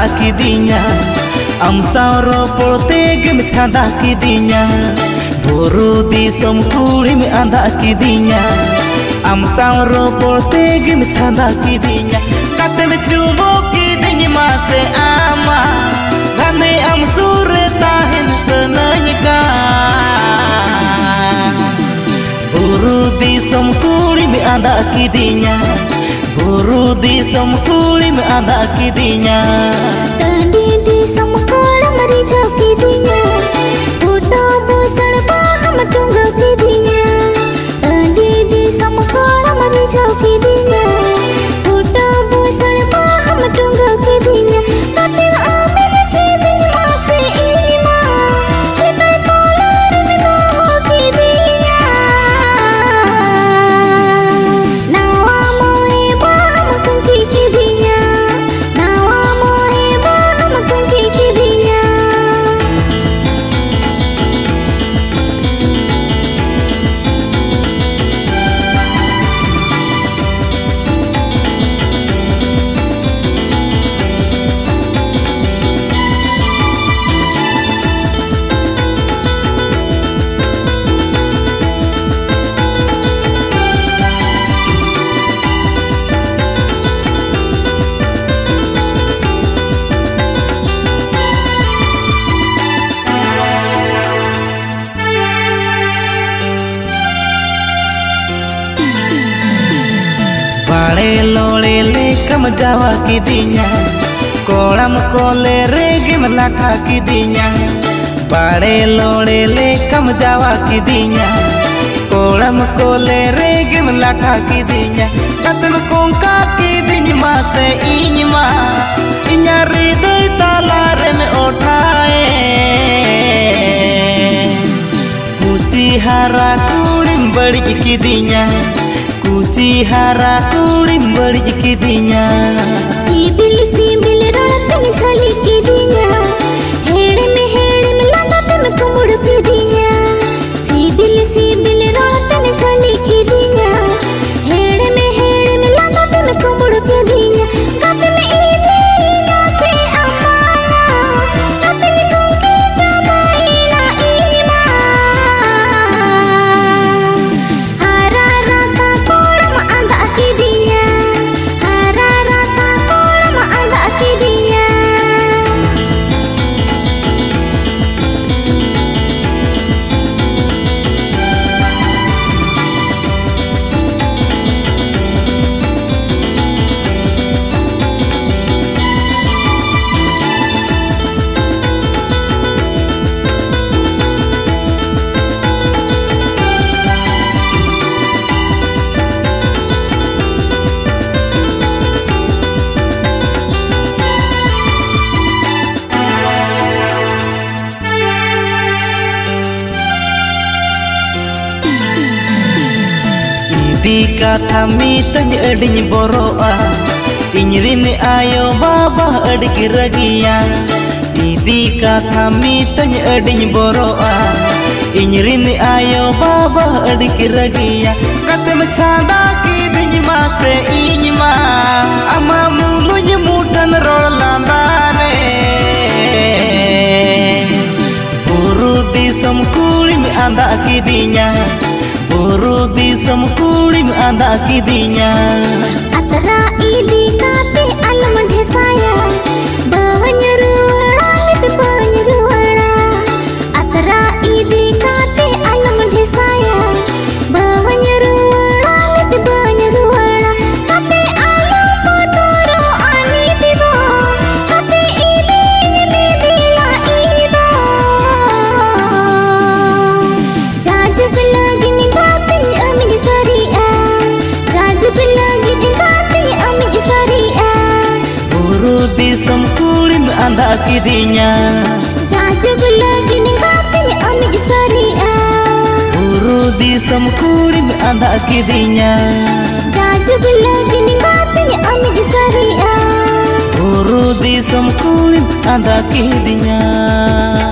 kidinya am sauro polte gem chanda kidinya buru di som kuri me anda kidinya am sauro polte gem chanda kidinya kate me chubo kidinya mase ama gane am sure tahen senanyka buru di som kuri me anda kidinya buru di som kuri me anda kidinya tandi di som kuri mari jauh kidinya udah bosan paham tunggu kidinya tandi di som kuri mari jauh kidinya udah bosan paham tunggu kidinya tapi amin kidinya masih ima kita tolong menuju kidinya nawa mohe paham kengki kidinya nawa mohe paham kengki kidinya Pare lole le kam jawa kidinya kolam kole rege melaka kidinya pare lole le kam jawa kidinya kolam kole rege melaka kidinya katem kongka kidinya mase inyma inyari dei talare me otae kuci hara kulim badi kidinya kuci hara kulim badi kidinya sibil sibil rolat में झली किदिnya हेड़ में लांदा में कमुड़ किदिnya CIBIL CIBIL रोत में झली किदिnya हेड़ में लांदा में कमुड़ किदिnya काते में इने नाचे अमाना काते में कुंकी जबाइला इमा हरा राता कोलम आंदा किदिnya हरा राता कोलम आंदा किदिnya di kata mitanya ading boroa inyrini ayo baba adik ragia di kata mitanya ading boroa inyrini ayo baba adik ragia kata macanda kidinya mase inyma ama mulunya mudan rolandane buru di som kuri me anda kidinya buru di som kulim anda kidinya atara ili kate alam dhesaya banyaruara mit banyaruara atara ili kate alam dhesaya banyaruara mit banyaruara kate alam potoro ani dibo kate ili me dila ido jajug lagi buru di som kulim anda kidinya jajug lagi ningkatnya amij saria buru di som kulim anda kidinya jajug lagi ningkatnya amij saria buru di som kulim anda kidinya